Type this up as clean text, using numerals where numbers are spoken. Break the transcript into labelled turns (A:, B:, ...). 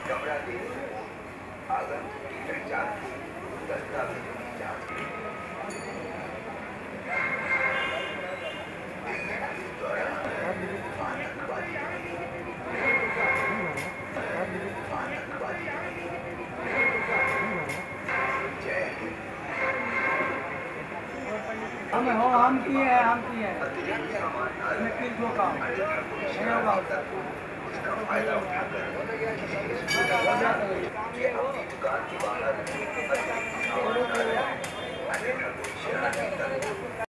A: कमरा देने आगंतुक की पहचान दस्तावेजों की जांच
B: हम किए हैं नकली को काम नहीं होगा
A: इसका फायदा उठाकर कि अपनी दुकान के बाहर